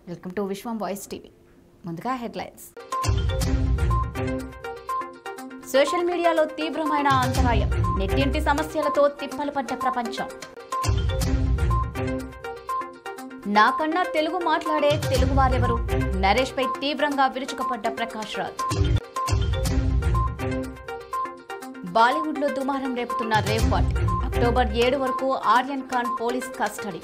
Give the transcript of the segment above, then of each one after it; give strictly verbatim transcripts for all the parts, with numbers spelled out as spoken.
Welcome to Vishwam voice TV. ముందుగా headlines. Social మీడియాలో తీవ్రమైన అంతరాయం, నెట్టింటి సమస్యలతో తిప్పలు పడ్డ ప్రపంచం. నాకన్నా తెలుగు మాట్లాడే తెలుగు వారెవరు? నరేష్ పై తీవ్రంగా విరుచుకుపడ్డ ప్రకాష్ రాజ్. బాలీవుడ్ లో దుమారం రేపుతున్న రేవ్ పార్టీ. అక్టోబర్ ఏడు వరకు ఆర్యన్ ఖాన్ పోలీస్ కస్టడీ.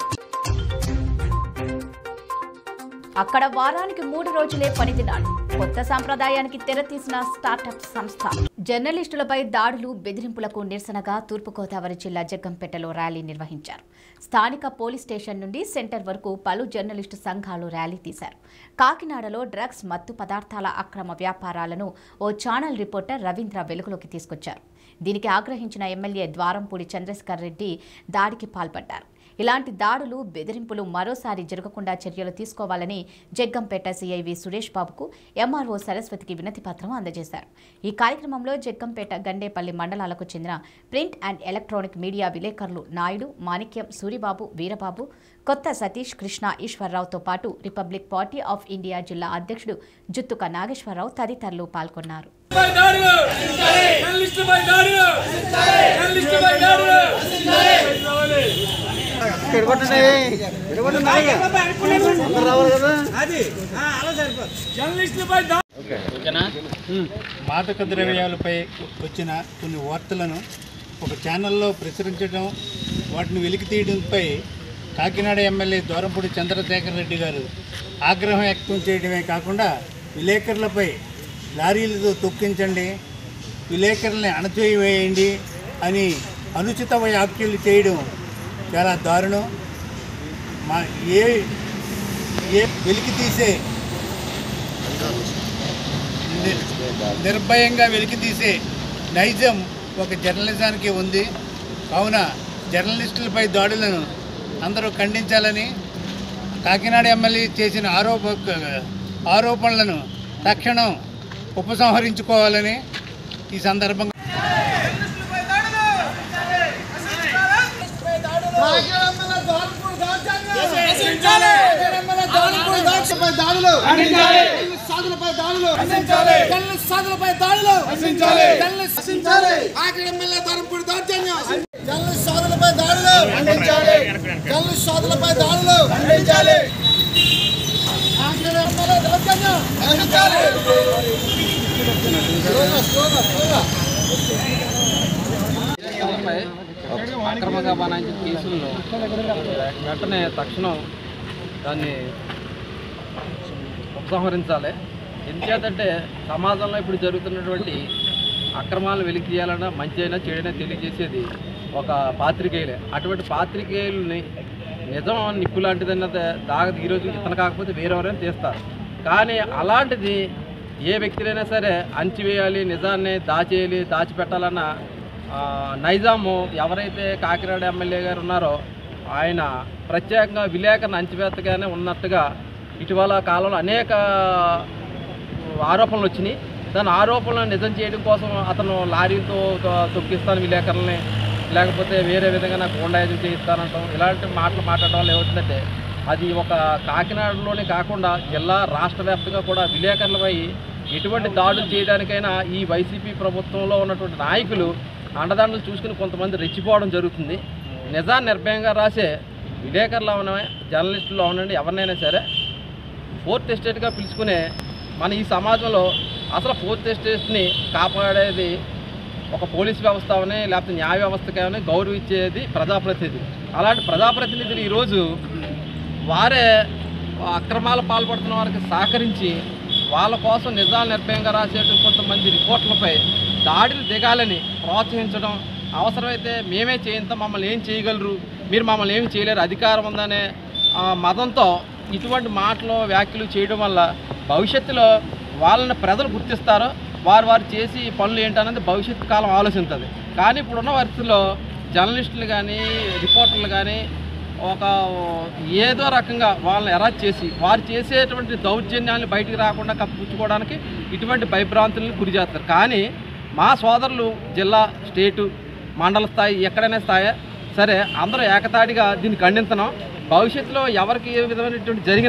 అక్కడ వారానికి మూడు రోజులే పని దినాలు. కొత్త సంప్రదాయానికి తెరతీసిన స్టార్టప్ సంస్థ. జర్నలిస్టులపై దాడులు, బెదిరింపులకు నిరసనగా తూర్పుగోదావరి జిల్లా జగ్గంపేటలో ర్యాలీ నిర్వహించారు. స్థానిక పోలీస్ స్టేషన్ నుండి సెంటర్ వరకు పలు జర్నలిస్టు సంఘాలు ర్యాలీ తీశారు. కాకినాడలో డ్రగ్స్, మత్తు పదార్థాల అక్రమ వ్యాపారాలను ఓ ఛానల్ రిపోర్టర్ రవీంద్ర వెలుగులోకి తీసుకొచ్చారు. దీనికి ఆగ్రహించిన ఎమ్మెల్యే ద్వారంపూడి చంద్రశేఖర్ రెడ్డి దాడికి పాల్పడ్డారు. ఇలాంటి దాడులు, బెదిరింపులు మరోసారి జరగకుండా చర్యలు తీసుకోవాలని జగ్గంపేట సీఐవి సురేష్ బాబుకు ఎంఆర్ఓ సరస్వతికి వినతి పత్రం అందజేశారు. ఈ కార్యక్రమంలో జగ్గంపేట, గండేపల్లి మండలాలకు చెందిన ప్రింట్ అండ్ ఎలక్ట్రానిక్ మీడియా విలేకరులు నాయుడు, మాణిక్యం, సూరిబాబు, వీరబాబు, కొత్త సతీష్, కృష్ణ, ఈశ్వరరావుతో పాటు రిపబ్లిక్ పార్టీ ఆఫ్ ఇండియా జిల్లా అధ్యక్షుడు జుత్తుక నాగేశ్వరరావు తదితరులు పాల్గొన్నారు. మాదక ద్రవ్యాలపై వచ్చిన కొన్ని వార్తలను ఒక ఛానల్లో ప్రచురించడం, వాటిని వెలికి తీయడంపై కాకినాడ ఎమ్మెల్యే ద్వారంపూడి చంద్రశేఖర్ రెడ్డి గారు ఆగ్రహం వ్యక్తం చేయడమే కాకుండా విలేకరులపై లారీలతో తొక్కించండి, విలేకరుల్ని అణచివేయండి అని అనుచిత వ్యాఖ్యలు చేయడం చాలా దారుణం. మా ఏ ఏ వెలికి తీసే నిర్భయంగా వెలికి తీసే నైజం ఒక జర్నలిజానికి ఉంది. కావున జర్నలిస్టులపై దాడులను అందరూ ఖండించాలని, కాకినాడ ఎమ్మెల్యే చేసిన ఆరోప ఆరోపణలను తక్షణం ఉపసంహరించుకోవాలని ఈ సందర్భంగా అక్రమంగా బనాయించిన కేసుల్లో వెంటనే తక్షణం దాన్ని ఉపసంహరించాలి. ఎందుచేతంటే సమాజంలో ఇప్పుడు జరుగుతున్నటువంటి అక్రమాలను వెలికి తీయాలన్నా, మంచి అయినా చెడైనా తెలియజేసేది ఒక పాత్రికేయులే. అటువంటి పాత్రికేయుల్ని నిజం నిప్పు లాంటిదన్నది దాగదు. ఈరోజు ఇతను కాకపోతే వేరెవరైనా తీస్తారు. కానీ అలాంటిది ఏ వ్యక్తినైనా సరే అణచివేయాలి, నిజాన్ని దాచేయాలి, దాచిపెట్టాలన్న నైజాము ఎవరైతే కాకినాడ ఎమ్మెల్యే గారు ఉన్నారో ఆయన ప్రత్యేకంగా విలేకరణ అంచివేత్తగానే ఉన్నట్టుగా ఇటీవల కాలంలో అనేక ఆరోపణలు వచ్చినాయి. దాని ఆరోపణలను నిజం చేయడం కోసం అతను లారీతో తొక్కిస్తాను విలేకరులని, లేకపోతే వేరే విధంగా నాకు గుండాయిజం చేయిస్తానంటాం, ఇలాంటి మాటలు మాట్లాడడం వల్ల ఏమవుతుందంటే అది ఒక కాకినాడలోనే కాకుండా జిల్లా రాష్ట్ర వ్యాప్తంగా కూడా విలేకరులపై ఎటువంటి దాడులు చేయడానికైనా ఈ వైసీపీ ప్రభుత్వంలో ఉన్నటువంటి నాయకులు అండదండలు చూసుకుని కొంతమంది రెచ్చిపోవడం జరుగుతుంది. నిజాన్ని నిర్భయంగా రాసే విలేకరులు అవనమే, జర్నలిస్టులు అవనండి, ఎవరినైనా సరే ఫోర్త్ ఎస్టేట్గా పిలుచుకునే మన ఈ సమాజంలో అసలు ఫోర్త్ ఎస్టేట్ని కాపాడేది ఒక పోలీస్ వ్యవస్థ అవని, లేకపోతే న్యాయ వ్యవస్థ కానీ గౌరవించేది ప్రజాప్రతినిధి. అలాంటి ప్రజాప్రతినిధులు ఈరోజు వారే అక్రమాలు పాల్పడుతున్న వారికి సహకరించి వాళ్ళ కోసం నిజాలు నిర్భయంగా రాసేటువంటి కొంతమంది రిపోర్టులపై దాడులు దిగాలని ప్రోత్సహించడం, అవసరమైతే మేమే చేయించాం, మమ్మల్ని ఏం చేయగలరు, మీరు మమ్మల్ని ఏమి చేయలేరు, అధికారం ఉందనే మదంతో ఇటువంటి మాటలు, వ్యాఖ్యలు చేయడం వల్ల భవిష్యత్తులో వాళ్ళని ప్రజలు గుర్తిస్తారో వారు వారు చేసి పనులు ఏంటనేది భవిష్యత్తు కాలం ఆలోచిస్తుంది. కానీ ఇప్పుడున్న పరిస్థితుల్లో జర్నలిస్టులు కానీ, రిపోర్టర్లు కానీ ఒక ఏదో రకంగా వాళ్ళని ఎరాజ్ చేసి వారు చేసేటువంటి దౌర్జన్యాన్ని బయటికి రాకుండా కప్పించుకోవడానికి ఇటువంటి భయభ్రాంతులను గురి చేస్తారు. కానీ మా సోదరులు జిల్లా, స్టేటు, మండల స్థాయి ఎక్కడైనా స్థాయి సరే అందరూ ఏకతాటిగా దీన్ని ఖండించడం, భవిష్యత్తులో ఎవరికి ఏ విధమైనటువంటి జరిగినా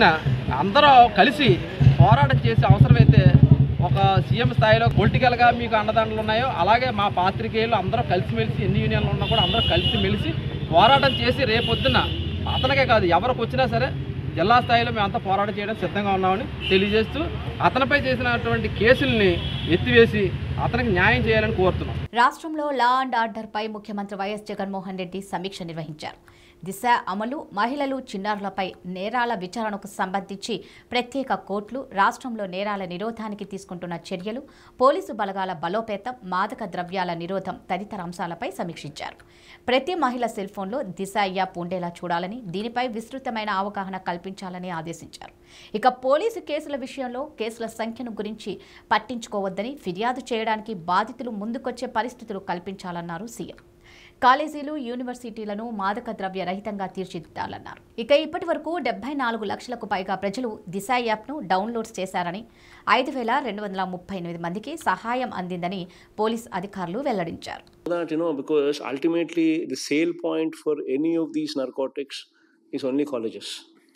అందరూ కలిసి పోరాటం చేసి అవసరమైతే ఒక సీఎం స్థాయిలో పొలిటికల్గా మీకు అండదండలు ఉన్నాయో అలాగే మా పాత్రికేయులు అందరూ కలిసిమెలిసి ఎన్ని యూనియన్లు ఉన్నా కూడా అందరూ కలిసిమెలిసి పోరాటం చేసి రేపొద్దున అతనికే కాదు ఎవరికి వచ్చినా సరే జిల్లా స్థాయిలో మేమంతా పోరాటం చేయడం సిద్ధంగా ఉన్నామని తెలియజేస్తూ అతనిపై చేసినటువంటి కేసుల్ని ఎత్తివేసి అతనికి న్యాయం చేయాలని కోరుతున్నాం. రాష్ట్రంలో లా అండ్ ఆర్డర్ పై ముఖ్యమంత్రి వైఎస్ జగన్మోహన్ రెడ్డి సమీక్ష నిర్వహించారు. దిశ అమలు, మహిళలు, చిన్నారులపై నేరాల విచారణకు సంబంధించి ప్రత్యేక కోర్టులు, రాష్ట్రంలో నేరాల నిరోధానికి తీసుకుంటున్న చర్యలు, పోలీసు బలగాల బలోపేతం, మాదక ద్రవ్యాల నిరోధం తదితర అంశాలపై సమీక్షించారు. ప్రతి మహిళ సెల్ ఫోన్లో దిశ యాప్ ఉండేలా చూడాలని, దీనిపై విస్తృతమైన అవగాహన కల్పించాలని ఆదేశించారు. ఇక పోలీసు కేసుల విషయంలో కేసుల సంఖ్యను గురించి పట్టించుకోవద్దని, ఫిర్యాదు చేయడానికి బాధితులు ముందుకొచ్చే పరిస్థితులు కల్పించాలన్నారు సీఎం. కాలేజీలు, యూనివర్సిటీలను మాదక ద్రవ్య రహితంగా తీర్చిదిద్దాలన్నారు. ఇక ఇప్పటి వరకు డెబ్బై నాలుగు లక్షలకు పైగా ప్రజలు దిశ యాప్ను డౌన్లోడ్ చేశారని, ఐదు వేల రెండు వందల ముప్పై ఎనిమిది మందికి సహాయం అందిందని పోలీస్ అధికారులు వెల్లడించారు. That, you know, because ultimately the sale point for any of these narcotics is only colleges.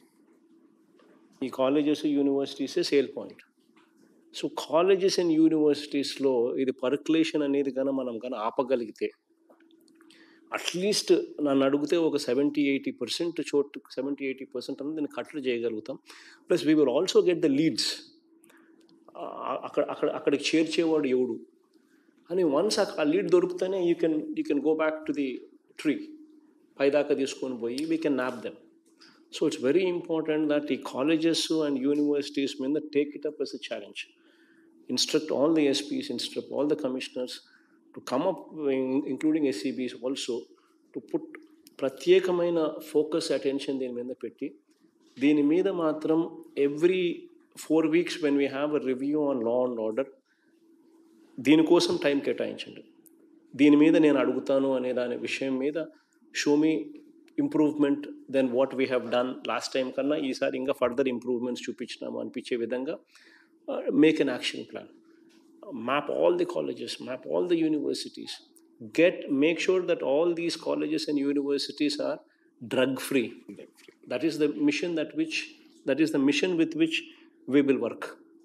The colleges and universities is sale point. So colleges and universities లో ఇది పర్కులేషన్ అనేది కన్నా మనం కన్నా ఆపగలిగితే అట్లీస్ట్ నన్ను అడిగితే ఒక సెవెంటీ ఎయిటీ పర్సెంట్ చోటు సెవెంటీ ఎయిటీ పర్సెంట్ అనేది నేను కట్టడి చేయగలుగుతాం. Plus we will also get the leads. అక్కడ అక్కడ అక్కడికి చేర్చేవాడు ఎవడు అని వన్స్ ఆ లీడ్ దొరికితేనే you can you can go back to the tree, పైదాకా తీసుకొని పోయి we can nab them. So it's very important that ఈ కాలేజెస్ అండ్ యూనివర్సిటీస్ మీద take it up as a challenge. Instruct all the SPs, instruct all the commissioners to come up, including S C Bs also, to put ప్రత్యేకమైన focus attention దీని మీద పెట్టి దీని మీద మాత్రం every four weeks when we have a review on law and order దీనికోసం time కేటాయించండి. దీని మీద నేను అడుగుతాను అనే దాని విషయం మీద show me improvement than what we have done last time కన్నా ఈసారి ఇంకా ఫర్దర్ ఇంప్రూవ్మెంట్స్ చూపించినాము అనిపించే విధంగా make an action plan. Map all the colleges, map all the universities, get make sure that all these colleges and universities are drug free. That is the mission that which that is the mission with which we will work.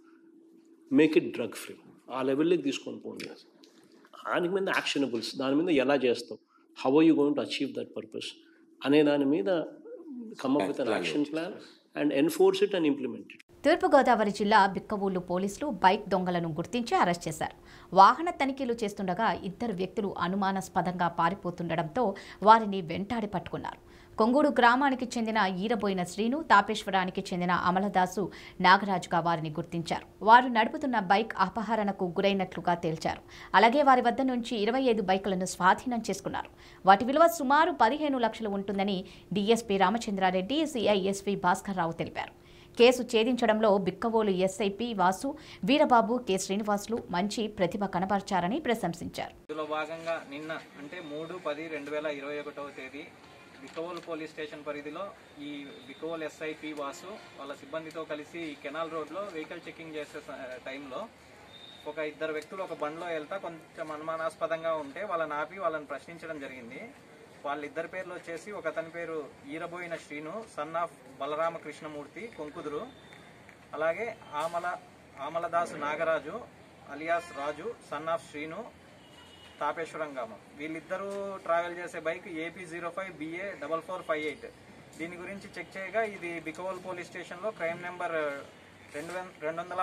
Make it drug free. ఆ లెవెల్లోకి తీసుకొని పోండి. దాని మీద యాక్షనబుల్స్, దాని మీద ఎలా చేస్తావు, how are you going to achieve that purpose అనే దాని మీద come up with an action plan and enforce it and implement it. Thurpu Godavari జిల్లా బిక్కవూలు పోలీసులు బైక్ దొంగలను గుర్తించి అరెస్ట్ చేశారు. వాహన తనిఖీలు చేస్తుండగా ఇద్దరు వ్యక్తులు అనుమానాస్పదంగా పారిపోతుండటంతో వారిని వెంటాడి పట్టుకున్నారు. కొంగూడు గ్రామానికి చెందిన ఈరబోయిన శ్రీను, తాపేశ్వరానికి చెందిన అమలదాసు నాగరాజుగా వారిని గుర్తించారు. వారు నడుపుతున్న బైక్ అపహరణకు గురైనట్లుగా తేల్చారు. అలాగే వారి వద్ద నుంచి ఇరవై ఐదు బైకులను స్వాధీనం చేసుకున్నారు. వాటి విలువ సుమారు పదిహేను లక్షలు ఉంటుందని DSP Ramachandrareddy, CI SV Bhaskar Rao తెలిపారు. కేసు ఛేదించడంలో బిక్కవోలు ఎస్ఐపి వాసు, వీరబాబు, కె శ్రీనివాసులు మంచి ప్రతిభ కనబర్చారని ప్రశంసించారు. ఇందులో భాగంగా నిన్న అంటే మూడు పది రెండు వేల ఇరవై ఒకటవ తేదీ బిక్కవోలు పోలీస్ స్టేషన్ పరిధిలో ఈ బిక్కవోలు ఎస్ఐపి వాసు వాళ్ళ సిబ్బందితో కలిసి కెనాల్ రోడ్లో వెహికల్ చెకింగ్ చేసే టైంలో ఒక ఇద్దరు వ్యక్తులు ఒక బండిలో వెళ్తా కొంచెం అనుమానాస్పదంగా ఉంటే వాళ్ళని ఆపి వాళ్ళని ప్రశ్నించడం జరిగింది. వాళ్ళిద్దరి పేర్లు వచ్చేసి ఒక అతని పేరు ఈరబోయిన శ్రీను, సన్ ఆఫ్ బలరామకృష్ణమూర్తి కొంకుదురు, అలాగే Amala Amaladasu Nagaraju alias Raju, son of Srinu, Tapeswaram గ్రామం. వీళ్ళిద్దరూ ట్రావెల్ చేసే bike AP zero five BA double four five eight. దీని గురించి చెక్ చేయగా ఇది బిక్కవోలు పోలీస్ స్టేషన్లో క్రైమ్ నెంబర్ రెండు రెండు వందల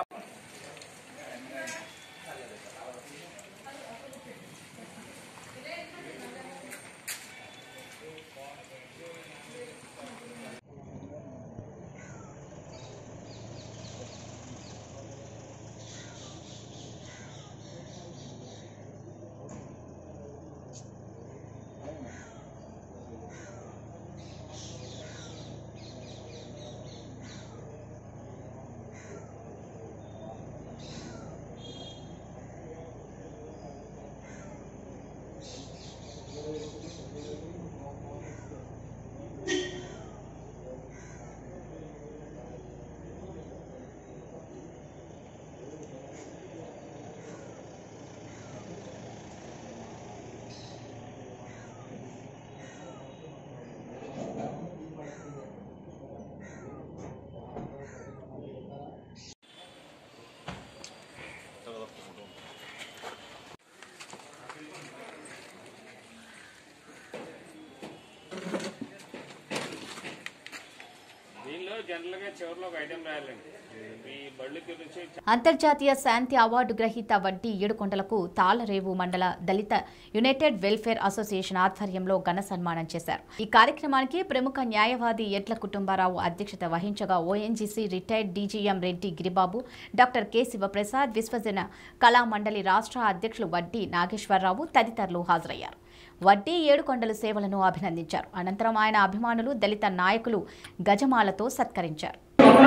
జనరల్గా చివరిలో ఒక ఐటెం రాయాలండి. ఈ బళ్ళు గురించి అంతర్జాతీయ శాంతి అవార్డు గ్రహీత వడ్డీ ఏడుకొండలకు తాళ్లరేవు మండల దళిత యునైటెడ్ వెల్ఫేర్ అసోసియేషన్ ఆధ్వర్యంలో ఘన సన్మానం చేశారు. ఈ కార్యక్రమానికి ప్రముఖ న్యాయవాది ఎడ్ల కుటుంబరావు అధ్యక్షత వహించగా ONGC retired DGM Reddy Giribabu, doctor K Sivaprasad, Viswajana Kala Mandali రాష్ట్ర అధ్యక్షులు వడ్డీ నాగేశ్వరరావు తదితరులు హాజరయ్యారు. వడ్డీ ఏడుకొండల సేవలను అభినందించారు. అనంతరం ఆయన అభిమానులు, దళిత నాయకులు గజమాలతో సత్కరించారు.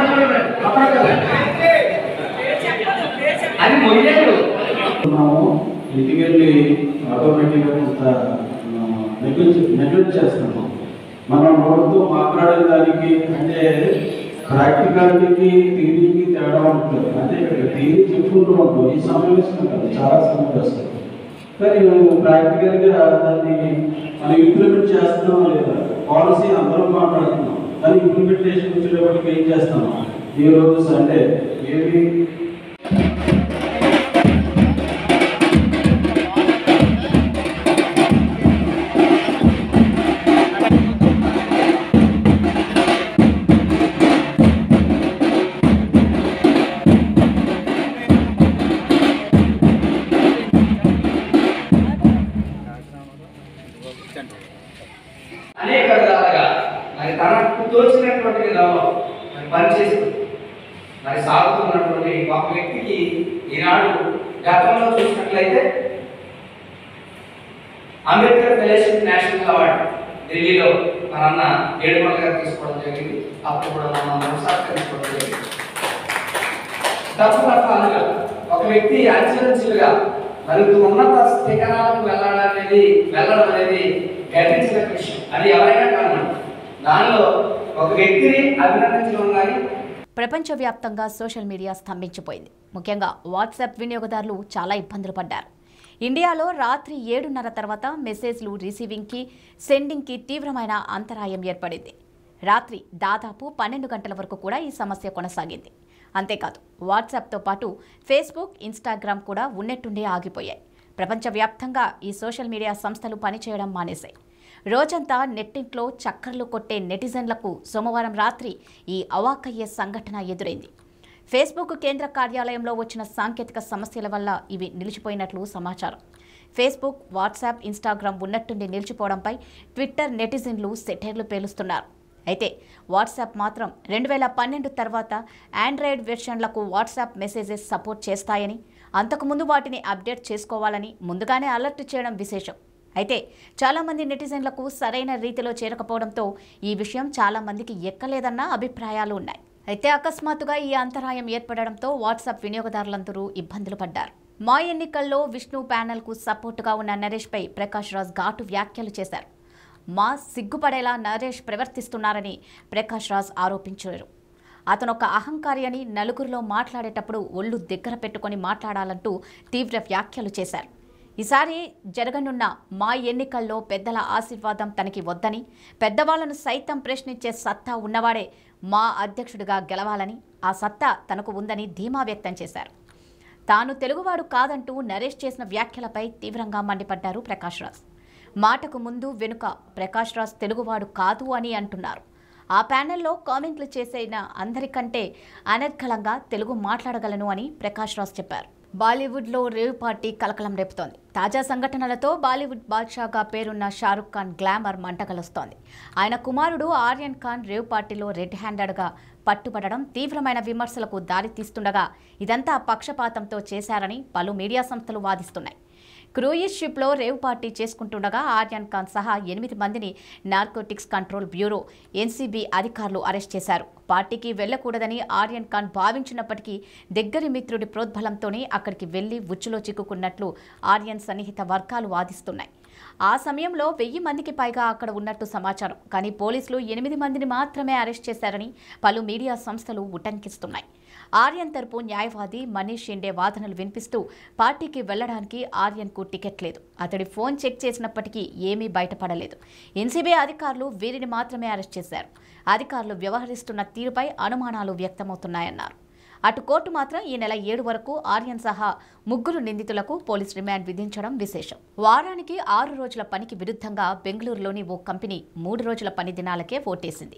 మనం నోడుతూ మాట్లాడే దానికి అంటే ప్రాక్టికాలిటీకి థియరీకి తేడా ఉంటుంది. అంటే ఇక్కడ థియరీ చెప్పుకుంటూ ఉంటాం, ఈ సమావేశం కాదు, చాలా సమావేశం. కానీ ప్రాక్టికల్గా దాన్ని మనం ఇంప్లిమెంట్ చేస్తున్నాం లేదా, పాలసీ అందరం మాట్లాడుతున్నాం, కానీ ఇంప్లిమెంటేషన్ వచ్చేటప్పటికి ఏం చేస్తాం? ఈ రోజు సండే ఏమి అనేక విధాలుగా మరి తనకు తోచినటువంటి విధానం మరి పనిచేస్తూ మరి సాగుతున్నటువంటి ఒక వ్యక్తికి ఈనాడు గతంలో చూసినట్లయితే అంబేద్కర్ ఫెలోషిప్ నేషనల్ అవార్డు ఢిల్లీలో మన అన్న ఏడుకొండ గారు తీసుకోవడం జరిగింది. అప్పుడు కూడా మనం సత్కరించుకోవడం జరిగింది. తప్పనిసరిగా ఒక వ్యక్తి అంచెలంచెలుగా మరి ఉన్నత శిఖరాలకు వెళ్ళాలనేది వెళ్ళడం అనేది గర్వించిన విషయం. అది ఎవరైనా కారణం. దానిలో ఒక వ్యక్తిని అభినందించడం కానీ. ప్రపంచవ్యాప్తంగా సోషల్ మీడియా స్తంభించిపోయింది. ముఖ్యంగా వాట్సాప్ వినియోగదారులు చాలా ఇబ్బందులు పడ్డారు. ఇండియాలో రాత్రి ఏడున్నర తర్వాత మెసేజ్లు రిసీవింగ్కి, సెండింగ్కి తీవ్రమైన అంతరాయం ఏర్పడింది. రాత్రి దాదాపు పన్నెండు గంటల వరకు కూడా ఈ సమస్య కొనసాగింది. అంతేకాదు వాట్సాప్తో పాటు ఫేస్బుక్, ఇన్స్టాగ్రామ్ కూడా ఉన్నట్టుండే ఆగిపోయాయి. ప్రపంచవ్యాప్తంగా ఈ సోషల్ మీడియా సంస్థలు పనిచేయడం మానేశాయి. రోజంతా నెట్టింట్లో చక్కర్లు కొట్టే నెటిజన్లకు సోమవారం రాత్రి ఈ అవాక్కయ్యే సంఘటన ఎదురైంది. ఫేస్బుక్ కేంద్ర కార్యాలయంలో వచ్చిన సాంకేతిక సమస్యల వల్ల ఇవి నిలిచిపోయినట్లు సమాచారం. ఫేస్బుక్, వాట్సాప్, ఇన్స్టాగ్రామ్ ఉన్నట్టుండి నిలిచిపోవడంపై ట్విట్టర్ నెటిజన్లు సెటైర్లు పేలుస్తున్నారు. అయితే వాట్సాప్ మాత్రం రెండు వేల పన్నెండు తర్వాత ఆండ్రాయిడ్ వెర్షన్లకు వాట్సాప్ మెసేజెస్ సపోర్ట్ చేస్తాయని, అంతకుముందు వాటిని అప్డేట్ చేసుకోవాలని ముందుగానే అలర్ట్ చేయడం విశేషం. అయితే చాలామంది నెటిజన్లకు సరైన రీతిలో చేరకపోవడంతో ఈ విషయం చాలామందికి ఎక్కలేదన్న అభిప్రాయాలు ఉన్నాయి. అయితే అకస్మాత్తుగా ఈ అంతరాయం ఏర్పడడంతో వాట్సాప్ వినియోగదారులందరూ ఇబ్బందులు పడ్డారు. మా ఎన్నికల్లో విష్ణు ప్యానెల్కు సపోర్టుగా ఉన్న నరేష్పై ప్రకాష్ రాజ్ ఘాటు వ్యాఖ్యలు చేశారు. మా సిగ్గుపడేలా నరేష్ ప్రవర్తిస్తున్నారని ప్రకాష్ రాజ్ ఆరోపించారు. అతను ఒక అహంకారి అని, నలుగురిలో మాట్లాడేటప్పుడు ఒళ్ళు దగ్గర పెట్టుకొని మాట్లాడాలంటూ తీవ్ర వ్యాఖ్యలు చేశారు. ఈసారి జరగనున్న మా ఎన్నికల్లో పెద్దల ఆశీర్వాదం తనకి వద్దని, పెద్దవాళ్లను సైతం ప్రశ్నించే సత్తా ఉన్నవాడే మా అధ్యక్షుడిగా గెలవాలని, ఆ సత్తా తనకు ఉందని ధీమా వ్యక్తం చేశారు. తాను తెలుగువాడు కాదంటూ నరేష్ చేసిన వ్యాఖ్యలపై తీవ్రంగా మండిపడ్డారు ప్రకాష్ రాజ్. మాటకు ముందు వెనుక ప్రకాష్ రాజ్ తెలుగువాడు కాదు అని అంటున్నారు. ఆ ప్యానెల్లో కామెంట్లు చేసిన అందరికంటే అనర్గళంగా తెలుగు మాట్లాడగలను అని ప్రకాష్ రాజ్ చెప్పారు. బాలీవుడ్లో రేవ్ పార్టీ కలకలం రేపుతోంది. తాజా సంఘటనలతో బాలీవుడ్ బాద్షాగా పేరున్న షారుఖ్ ఖాన్ గ్లామర్ మంటగలుస్తోంది. ఆయన కుమారుడు ఆర్యన్ ఖాన్ రేవ్ పార్టీలో రెడ్ హ్యాండెడ్గా పట్టుబడడం తీవ్రమైన విమర్శలకు దారితీస్తుండగా ఇదంతా పక్షపాతంతో చేశారని పలు మీడియా సంస్థలు వాదిస్తున్నాయి. క్రూయిజ్ షిప్లో రేవ్ పార్టీ చేసుకుంటుండగా ఆర్యన్ ఖాన్ సహా ఎనిమిది మందిని నార్కోటిక్స్ కంట్రోల్ బ్యూరో, ఎన్సీబీ అధికారులు అరెస్ట్ చేశారు. పార్టీకి వెళ్లకూడదని ఆర్యన్ ఖాన్ భావించినప్పటికీ దగ్గరి మిత్రుడి ప్రోద్బలంతోనే అక్కడికి వెళ్లి ఉచ్చులో చిక్కుకున్నట్లు ఆర్యన్ సన్నిహిత వర్గాలు వాదిస్తున్నాయి. ఆ సమయంలో వెయ్యి మందికి పైగా అక్కడ ఉన్నట్టు సమాచారం. కానీ పోలీసులు ఎనిమిది మందిని మాత్రమే అరెస్ట్ చేశారని పలు మీడియా సంస్థలు ఉటంకిస్తున్నాయి. ఆర్యన్ తరపు న్యాయవాది మనీష్ షిండే వాదనలు వినిపిస్తూ పార్టీకి వెళ్లడానికి ఆర్యన్కు టికెట్ లేదు, అతడి ఫోన్ చెక్ చేసినప్పటికీ ఏమీ బయటపడలేదు. ఎన్సీబీ అధికారులు వీరిని మాత్రమే అరెస్ట్ చేశారు. అధికారులు వ్యవహరిస్తున్న తీరుపై అనుమానాలు వ్యక్తమవుతున్నాయన్నారు. అటు కోర్టు మాత్రం ఈ నెల ఏడు వరకు ఆర్యన్ సహా ముగ్గురు నిందితులకు పోలీస్ రిమాండ్ విధించడం విశేషం. వారానికి ఆరు రోజుల పనికి విరుద్ధంగా బెంగళూరులోని ఓ కంపెనీ మూడు రోజుల పని దినాలకే ఓటేసింది.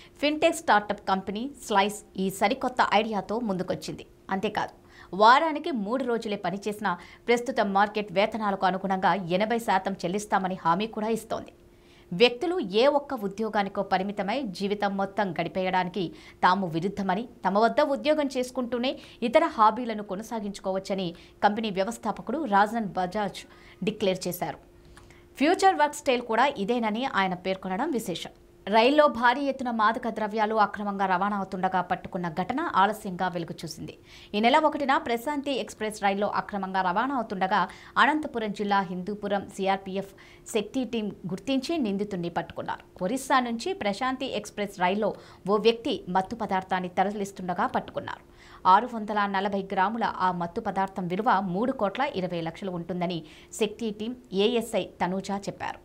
ఫిన్టెక్ స్టార్టప్ కంపెనీ స్లైస్ ఈ సరికొత్త ఐడియాతో ముందుకొచ్చింది. అంతేకాదు వారానికి మూడు రోజులే పనిచేసిన ప్రస్తుత మార్కెట్ వేతనాలకు అనుగుణంగా ఎనభై శాతం చెల్లిస్తామని హామీ కూడా ఇస్తోంది. వ్యక్తులు ఏ ఒక్క ఉద్యోగానికో పరిమితమై జీవితం మొత్తం గడిపేయడానికి తాము విరుద్ధమని, తమ వద్ద ఉద్యోగం చేసుకుంటూనే ఇతర హాబీలను కొనసాగించుకోవచ్చని కంపెనీ వ్యవస్థాపకుడు రాజన్ బజాజ్ డిక్లేర్ చేశారు. ఫ్యూచర్ వర్క్ స్టైల్ కూడా ఇదేనని ఆయన పేర్కొనడం విశేషం. రైల్లో భారీ ఎత్తున మాదక ద్రవ్యాలు అక్రమంగా రవాణా అవుతుండగా పట్టుకున్న ఘటన ఆలస్యంగా వెలుగు చూసింది. ఈ నెల ఒకటిన ప్రశాంతి ఎక్స్ప్రెస్ రైల్లో అక్రమంగా రవాణా అవుతుండగా అనంతపురం జిల్లా హిందూపురం సిఆర్పీఎఫ్ శక్తి టీం గుర్తించి నిందితుడిని పట్టుకున్నారు. ఒరిస్సా నుంచి ప్రశాంతి ఎక్స్ప్రెస్ రైల్లో ఓ వ్యక్తి మత్తు పదార్థాన్ని తరలిస్తుండగా పట్టుకున్నారు. ఆరు వందల నలభై గ్రాముల ఆ మత్తు పదార్థం విలువ మూడు కోట్ల ఇరవై లక్షలు ఉంటుందని శక్తి టీం ఏఎస్ఐ తనూజా చెప్పారు.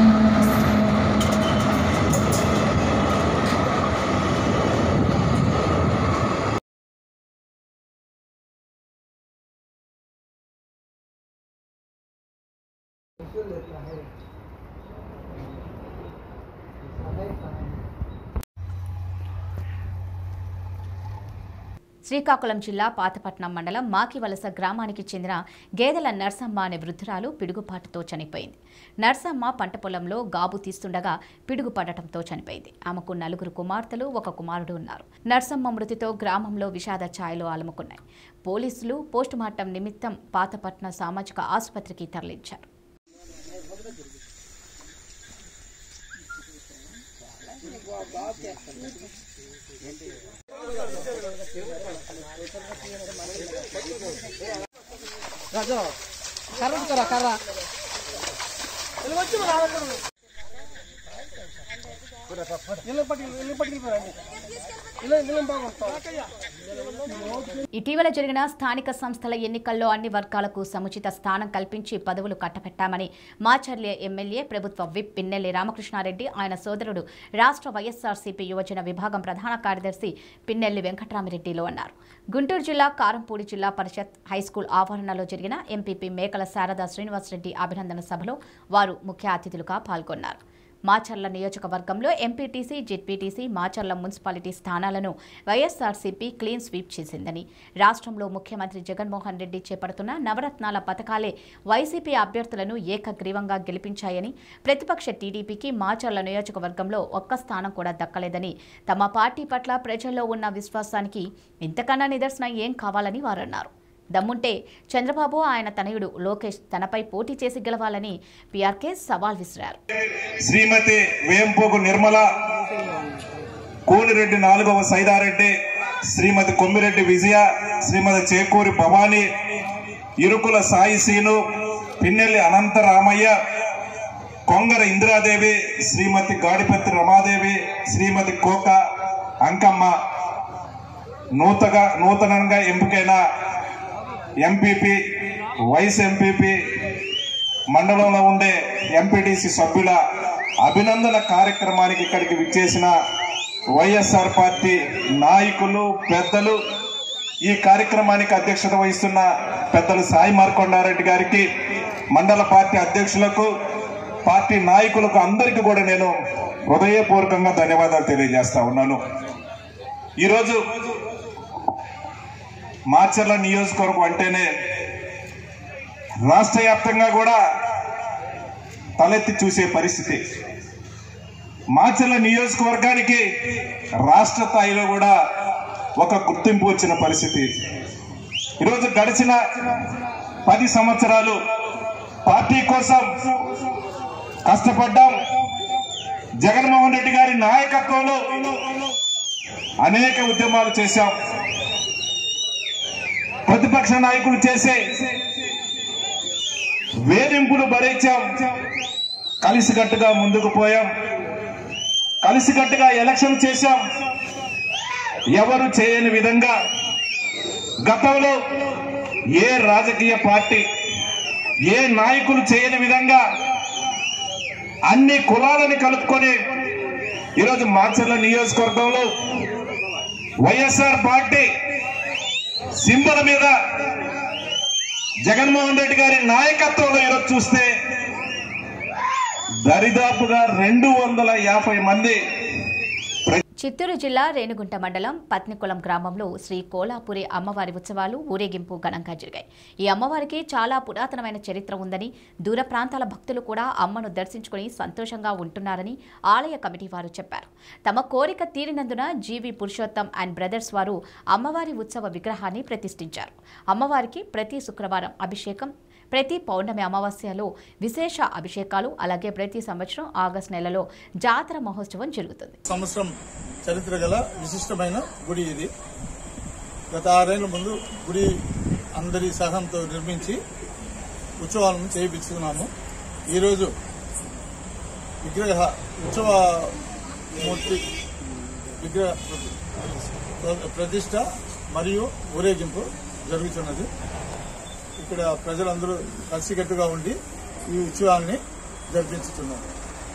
శ్రీకాకుళం జిల్లా పాతపట్నం మండలం మాకివలస గ్రామానికి చెందిన గేదెల నర్సమ్మ అనే వృద్ధురాలు పిడుగుపాటుతో చనిపోయింది. నర్సమ్మ పంట పొలంలో గాబు తీస్తుండగా పిడుగు పడటంతో చనిపోయింది. ఆమెకు నలుగురు కుమార్తెలు, ఒక కుమారుడు ఉన్నారు. నర్సమ్మ మృతితో గ్రామంలో విషాద ఛాయలు అలుముకున్నాయి. పోలీసులు పోస్టుమార్టం నిమిత్తం పాతపట్నం సామాజిక ఆసుపత్రికి తరలించారు. రాజా కర్ర కర్ర కర్ర ఇటీవల జరిగిన స్థానిక సంస్థల ఎన్నికల్లో అన్ని వర్గాలకు సముచిత స్థానం కల్పించి పదవులు కట్టబెట్టామని మాచర్ల ఎమ్మెల్యే ప్రభుత్వ విప్ పిన్నెల్లి రామకృష్ణారెడ్డి, ఆయన సోదరుడు రాష్ట్ర వైఎస్ఆర్సీపీ యువజన విభాగం ప్రధాన కార్యదర్శి పిన్నెల్లి వెంకటరామిరెడ్డిలు అన్నారు. గుంటూరు జిల్లా కారంపూడి జిల్లా పరిషత్ హైస్కూల్ ఆవరణలో జరిగిన ఎంపీపీ మేకల శారదా శ్రీనివాసరెడ్డి అభినందన సభలో వారు ముఖ్య అతిథులుగా పాల్గొన్నారు. మాచర్ల నియోజకవర్గంలో ఎంపీటీసీ, జెడ్పీటీసీ, మాచర్ల మున్సిపాలిటీ స్థానాలను వైఎస్ఆర్సీపీ క్లీన్ స్వీప్ చేసిందని, రాష్ట్రంలో ముఖ్యమంత్రి జగన్మోహన్ రెడ్డి చేపడుతున్న నవరత్నాల పథకాలే వైసీపీ అభ్యర్థులను ఏకగ్రీవంగా గెలిపించాయని, ప్రతిపక్ష టీడీపీకి మాచర్ల నియోజకవర్గంలో ఒక్క స్థానం కూడా దక్కలేదని, తమ పార్టీ పట్ల ప్రజల్లో ఉన్న విశ్వాసానికి ఇంతకన్నా నిదర్శనం ఏం కావాలని వారన్నారు. దమ్ముంటే చంద్రబాబు, ఆయన తనయుడు లోకేష్ తనపై పోటీ చేసి గెలవాలని పీఆర్కే సవాల్ విసిరారు. శ్రీమతి వేంపోగు నిర్మల, కూనిరెడ్డి నాలుగవ సైదారెడ్డి, శ్రీమతి కొమ్మిరెడ్డి విజయ, శ్రీమతి చేకూరి భవానీ, ఇరుకుల సాయి సీను, పిన్నెల్లి అనంత రామయ్య, కొంగర ఇందిరాదేవి, శ్రీమతి గాడిపత్రి రమాదేవి, శ్రీమతి కోక అంకమ్మ, నూతగా నూతనంగా ఎంపికైన ఎంపీపీ, వైస్ ఎంపీపీ, మండలంలో ఉండే ఎంపీటీసీ సభ్యుల అభినందన కార్యక్రమానికి ఇక్కడికి విచ్చేసిన వైఎస్ఆర్ పార్టీ నాయకులు, పెద్దలు, ఈ కార్యక్రమానికి అధ్యక్షత వహిస్తున్న పెద్దలు సాయి మార్కొండారెడ్డి గారికి, మండల పార్టీ అధ్యక్షులకు, పార్టీ నాయకులకు అందరికీ కూడా నేను హృదయపూర్వకంగా ధన్యవాదాలు తెలియజేస్తా ఉన్నాను. ఈరోజు మాచర్ల నియోజకవర్గం అంటేనే రాష్ట్ర వ్యాప్తంగా కూడా తలెత్తి చూసే పరిస్థితి. మాచర్ల నియోజకవర్గానికి రాష్ట్ర స్థాయిలో కూడా ఒక గుర్తింపు వచ్చిన పరిస్థితి. ఈరోజు గడిచిన పది సంవత్సరాలు పార్టీ కోసం కష్టపడ్డాం. జగన్మోహన్ రెడ్డి గారి నాయకత్వంలో అనేక ఉద్యమాలు చేశాం. ప్రతిపక్ష నాయకులు చేసే వేధింపులు భరించాం. కలిసికట్టుగా ముందుకు పోయాం. కలిసికట్టుగా ఎలక్షన్ చేశాం. ఎవరు చేయని విధంగా గతంలో ఏ రాజకీయ పార్టీ, ఏ నాయకులు చేయని విధంగా అన్ని కులాలని కలుపుకొని ఈరోజు మాచర్ల నియోజకవర్గంలో వైఎస్ఆర్ పార్టీ సింబల్ మీద జగన్మోహన్ రెడ్డి గారి నాయకత్వంలో ఈరోజు చూస్తే దరిదాపుగా రెండు వందల యాభై మంది చిత్తూరు జిల్లా రేణిగుంట మండలం పత్నికుళం గ్రామంలో శ్రీ కోలాపురి అమ్మవారి ఉత్సవాలు ఊరేగింపు ఘనంగా జరిగాయి. ఈ అమ్మవారికి చాలా పురాతనమైన చరిత్ర ఉందని, దూర ప్రాంతాల భక్తులు కూడా అమ్మను దర్శించుకుని సంతోషంగా ఉంటున్నారని ఆలయ కమిటీ వారు చెప్పారు. తమ కోరిక తీరినందున జీవి పురుషోత్తం అండ్ బ్రదర్స్ వారు అమ్మవారి ఉత్సవ విగ్రహాన్ని ప్రతిష్ఠించారు. అమ్మవారికి ప్రతి శుక్రవారం అభిషేకం, ప్రతి పౌర్ణమి అమావాస్యలో విశేష అభిషేకాలు, అలాగే ప్రతి సంవత్సరం ఆగస్టు నెలలో జాతర మహోత్సవం జరుగుతుంది. సంవత్సరం చరిత్ర గల విశిష్టమైన గుడి ఇది. గత ఆరేళ్ల ముందు గుడి అందరి సహాయంతో నిర్మించి ఉత్సవాలను చేయించుకున్నాము. ఈరోజు విగ్రహ ఉత్సవ మూర్తి విగ్రహ ప్రతిష్ట మరియు ఊరేగింపు జరుగుతున్నది. ఇక్కడ ప్రజలందరూ కలిసికట్టుగా ఉండి ఈ ఉత్సవాన్ని జరిపించుతున్నారు.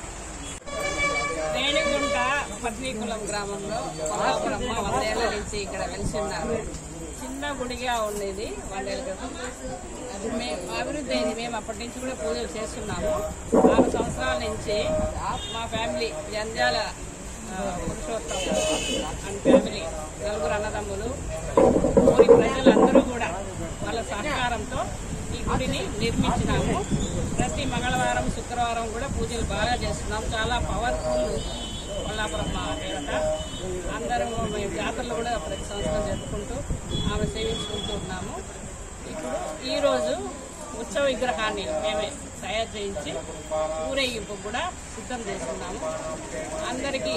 రేణిగుంట పత్నికుళం గ్రామంలో కోలాపురమ్మ వందేళ్ల నుంచి ఇక్కడ వెలిసి ఉన్నారు. చిన్న గుడిగా ఉండేది వందేళ్ల క్రితం. అది మేము అభివృద్ధి అయింది. మేము అప్పటి నుంచి కూడా పూజలు చేస్తున్నాము. ఆరు సంవత్సరాల నుంచి మా family Janjala Purushottam and family నలుగురు అన్నదమ్ములు ఊరి ప్రజలందరూ కూడా వాళ్ళ సహకారంతో ఈ గుడిని నిర్మించినాము. ప్రతి మంగళవారం శుక్రవారం కూడా పూజలు బాగా చేస్తున్నాము. చాలా పవర్ఫుల్ కొల్లాపురమ్మ దేవత. అందరూ మేము జాతరలు కూడా ప్రతి సంవత్సరం జరుపుకుంటూ ఆమె సేవించుకుంటూ ఉన్నాము. ఇప్పుడు ఈరోజు ఉత్సవ విగ్రహాన్ని మేమే తయారు చేయించి ఊరేగింపు కూడా సిద్ధం చేస్తున్నాము. అందరికీ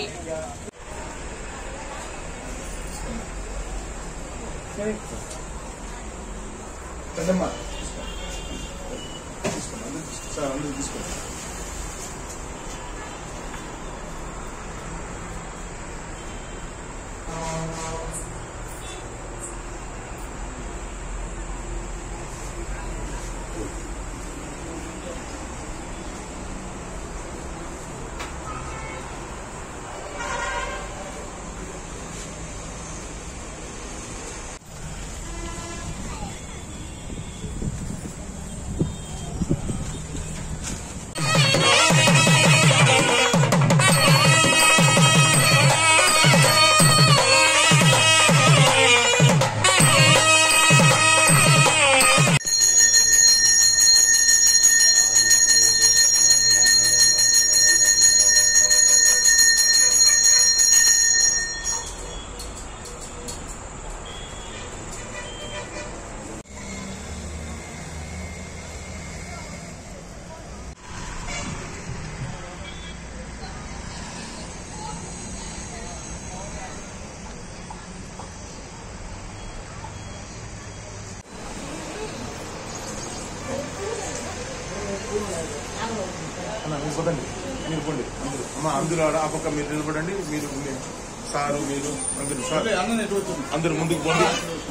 పదండి, మీరు పోండి అందరూ. అమ్మ అందులో ఆ పక్క మీరు నిలబడండి. మీరు సారు మీరు అందరూ సార్ అందరూ ముందుకు పోండి.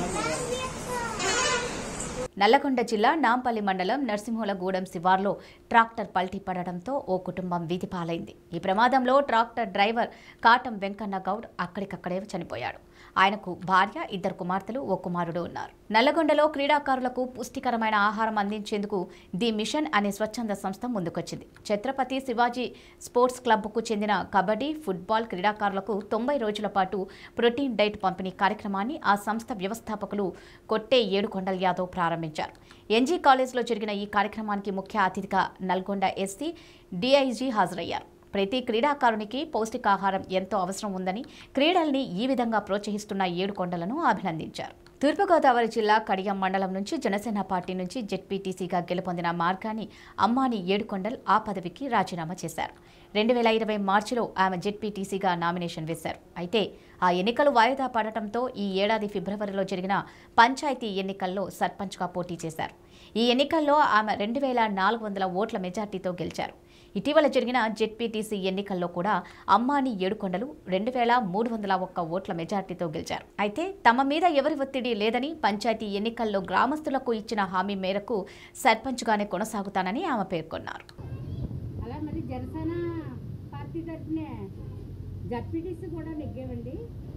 నల్లగొండ జిల్లా నాంపల్లి మండలం నర్సింహులగూడెం శివార్లో ట్రాక్టర్ పల్టీ పడడంతో ఓ కుటుంబం వీధి పాలైంది. ఈ ప్రమాదంలో ట్రాక్టర్ డ్రైవర్ కాటం వెంకన్న గౌడ్ అక్కడికక్కడే చనిపోయాడు. ఆయనకు భార్య, ఇద్దరు కుమార్తెలు, ఓ కుమారుడు ఉన్నారు. నల్లగొండలో క్రీడాకారులకు పుష్టికరమైన ఆహారం అందించేందుకు ది మిషన్ అనే స్వచ్ఛంద సంస్థ ముందుకొచ్చింది. ఛత్రపతి శివాజీ స్పోర్ట్స్ క్లబ్కు చెందిన కబడ్డీ, ఫుట్బాల్ క్రీడాకారులకు తొంభై రోజుల పాటు ప్రోటీన్ డైట్ పంపిణీ కార్యక్రమాన్ని ఆ సంస్థ వ్యవస్థాపకులు కొట్టే ఏడుకొండల యాదవ్ ప్రారంభించారు. ఎన్జీ కాలేజ్లో జరిగిన ఈ కార్యక్రమానికి ముఖ్య అతిథిగా నల్గొండ ఎస్సీ డీఐజీ హాజరయ్యారు. ప్రతి క్రీడాకారునికి పౌష్టికాహారం ఎంతో అవసరం ఉందని, క్రీడల్ని ఈ విధంగా ప్రోత్సహిస్తున్న ఏడుకొండలను అభినందించారు. తూర్పుగోదావరి జిల్లా కడియం మండలం నుంచి జనసేన పార్టీ నుంచి జెడ్పీటీసీగా గెలుపొందిన మార్గాని అమ్మాని ఏడుకొండల్ ఆ పదవికి రాజీనామా చేశారు. రెండు వేల ఇరవై మార్చిలో ఆమె జెడ్పీటీసీగా నామినేషన్ వేశారు. అయితే ఆ ఎన్నికలు వాయిదా పడటంతో ఈ ఏడాది ఫిబ్రవరిలో జరిగిన పంచాయతీ ఎన్నికల్లో సర్పంచ్గా పోటీ చేశారు. ఈ ఎన్నికల్లో ఆమె రెండు వేల నాలుగు వందల ఓట్ల మెజార్టీతో గెలిచారు. ఇటీవల జరిగిన జెడ్పీటీసీ ఎన్నికల్లో కూడా అమ్మాని ఏడుకొండలు రెండు వేల మూడు వందల ఒక్క ఓట్ల మెజార్టీతో గెలిచారు. అయితే తమ మీద ఎవరి ఒత్తిడి లేదని, పంచాయతీ ఎన్నికల్లో గ్రామస్తులకు ఇచ్చిన హామీ మేరకు సర్పంచ్గానే కొనసాగుతానని ఆమె పేర్కొన్నారు. అలా మరి జనసేన పార్టీ తరఫునే జడ్పీటీసీ కూడా నెగ్గామండి.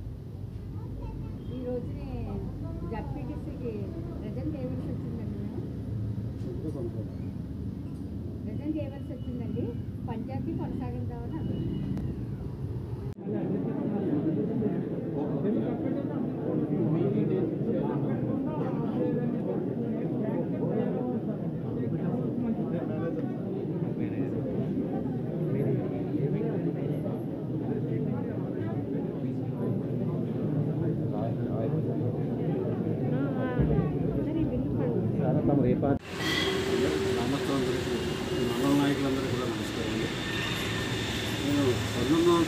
ఈ రోజుని జడ్పీటీసీకి ప్రజెంట్ చేయవలసి వచ్చిందండి. మేము ప్రజెంట్ చేయవలసి వచ్చిందండి. పంచాయతీ కొనసాగిద్దామని అనుకుంటున్నాం.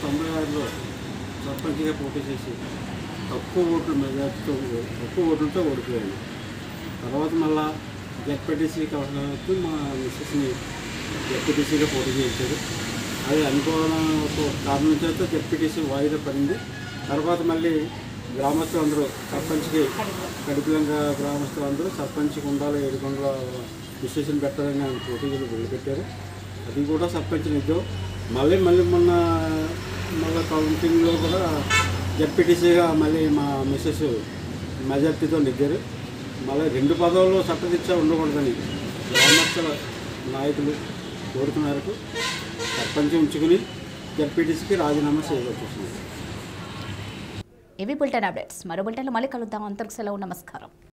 తొంభై ఆరులో సర్పంచ్గా పోటీ చేసి తక్కువ ఓట్ల మెజార్టీతో తక్కువ ఓట్లతో ఓడిపోయాను. తర్వాత మళ్ళా జెడ్పీటీసీ కాబట్టి మా మిస్సెస్ని జెడ్పీటీసీగా పోటీ చేయించారు. అది అనుకోవడం కారణం చేత జెడ్పీటీసీ వాయిదా పడింది. తర్వాత మళ్ళీ గ్రామస్తులు అందరూ సర్పంచ్కి కడుపులంగా గ్రామస్తులు అందరూ సర్పంచ్కి ఉండాలి, ఏడుకొండల డిసిషన్ పెట్టాలని ఆయన పోటీలు వెళ్ళిపెట్టారు. అది కూడా సర్పంచ్ నిద్దాం. మళ్ళీ మళ్ళీ మొన్న మళ్ళీ కౌంటింగ్లో కూడా జెడ్పీటీసీగా మళ్ళీ మా మిస్సెస్ మెజార్టీతో నెగ్గారు. మళ్ళీ రెండు పదవుల్లో చట్టదీక్ష ఉండకూడదని గ్రామస్తుల నాయకులు కోరిక మేరకు సర్పంచ్ ఉంచుకుని జెడ్పీటీసీకి రాజీనామా చేయవలసి వస్తుంది. ఇవి బులెటిన్ అప్డేట్స్. మరో బులెటిన్లో మళ్ళీ కలుద్దాం. అంతకు సెలవు. నమస్కారం.